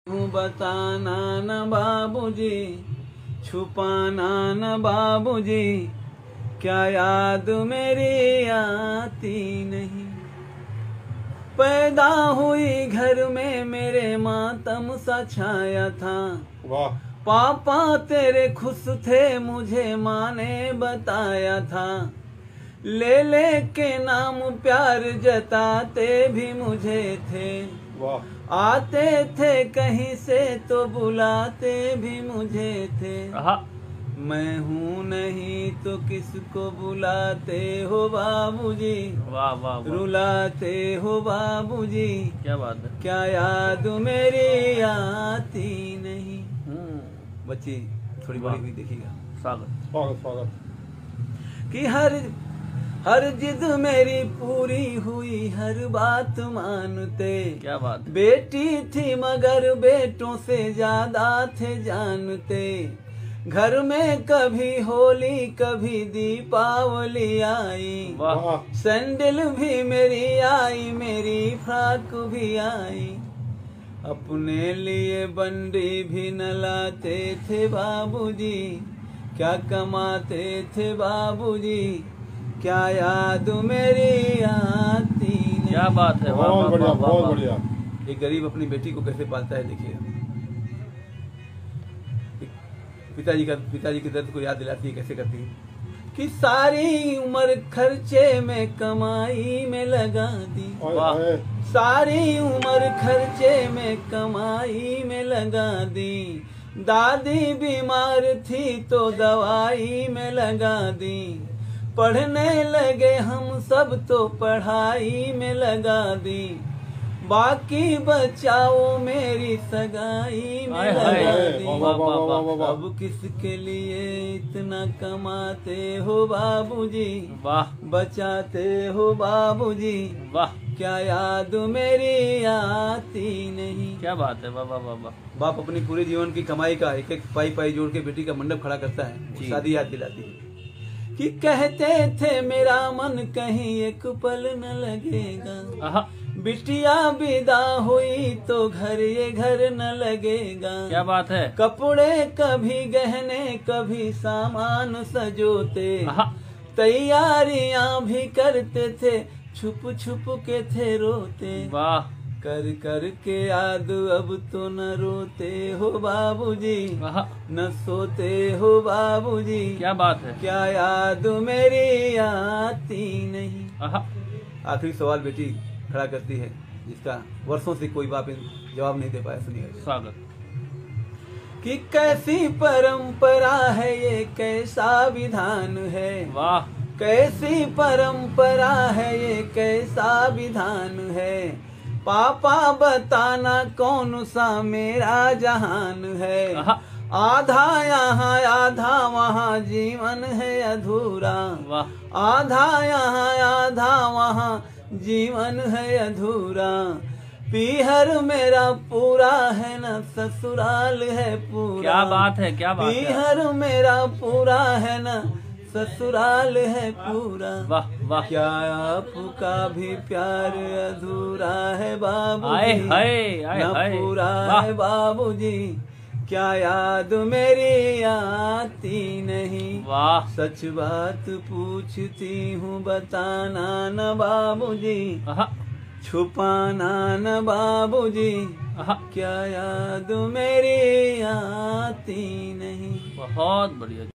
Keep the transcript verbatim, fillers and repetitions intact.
हूँ बताना न बाबूजी, छुपाना न बाबूजी, क्या याद मेरी आती नहीं। पैदा हुई घर में मेरे मातम सा छाया था। वाह। पापा तेरे खुश थे मुझे माँ ने बताया था। ले ले के नाम प्यार जताते भी मुझे थे। वाह। आते थे कहीं से तो बुलाते भी मुझे थे। मैं हूँ नहीं तो किसको बुलाते हो बाबूजी। वाह वाह वाह। रुलाते हो बाबूजी, क्या बात है। क्या याद मेरी आती नहीं। बच्ची थोड़ी बड़ी हुई देखिएगा। स्वागत स्वागत स्वागत। कि हर हर जिद मेरी पूरी हुई, हर बात मानते। क्या बात। बेटी थी मगर बेटों से ज्यादा थे जानते। घर में कभी होली कभी दीपावली आई। वाह। सैंडल भी मेरी आई, मेरी फ्रॉक भी आई। अपने लिए बंडी भी न लाते थे बाबूजी, क्या कमाते थे बाबूजी, क्या याद मेरी आती नहीं। क्या बात है। वाह बहुत वाह बढ़िया वाह वाह बहुत वाह। बढ़िया। एक गरीब अपनी बेटी को कैसे पालता है देखिए। पिताजी का पिताजी के दर्द को याद दिलाती है, कैसे करती है कि सारी उम्र खर्चे में कमाई में लगा दी। वाह। सारी उम्र खर्चे में कमाई में लगा दी। दादी बीमार थी तो दवाई में लगा दी। पढ़ने लगे हम सब तो पढ़ाई में लगा दी। बाकी बचाओ मेरी सगाई में हाय, लगा हाय। दी। वाह, वाह, वाह, वाह, वाह, वाह। अब किसके लिए इतना कमाते हो बाबूजी, वाह बचाते हो बाबूजी, वाह। क्या याद मेरी आती नहीं। क्या बात है। वाह वाह वाह वाह। बाप अपनी पूरे जीवन की कमाई का एक एक पाई पाई जोड़ के बेटी का मंडप खड़ा करता है, जी। शादी याद दिलाती है कि कहते थे मेरा मन कहीं एक पल न लगेगा। आहा। बिटिया विदा हुई तो घर ये घर न लगेगा। क्या बात है। कपड़े कभी गहने कभी सामान सजोते। आहा। तैयारियां भी करते थे, छुप छुप के थे रोते। वाह। कर कर के याद अब तो न रोते हो बाबूजी, आहा। न सोते हो बाबूजी, क्या बात है। क्या याद मेरी आती नहीं। आहा। आखिरी सवाल बेटी खड़ा करती है जिसका वर्षों से कोई बाप जवाब नहीं दे पाया। सुनिए। स्वागत। कि कैसी परंपरा है ये, कैसा विधान है। वाह। कैसी परंपरा है ये, कैसा विधान है। पापा बताना कौन सा मेरा जहान है। आहा। आधा यहाँ आधा वहाँ जीवन है अधूरा। वाह। आधा यहाँ आधा वहाँ जीवन है अधूरा। पीहर मेरा पूरा है न ससुराल है पूरा। क्या बात है। क्या बात है। पीहर मेरा पूरा है न ससुराल है पूरा। वाह वाह। क्या आपका भी प्यार अधूरा है बाबूजी, आए हाय आए न हाय। पूरा वाह। है बाबूजी, क्या याद मेरी आती नहीं। वाह। सच बात पूछती हूँ बताना न बाबूजी, आहा। छुपाना न बाबूजी, आहा। क्या याद मेरी आती नहीं। बहुत बढ़िया।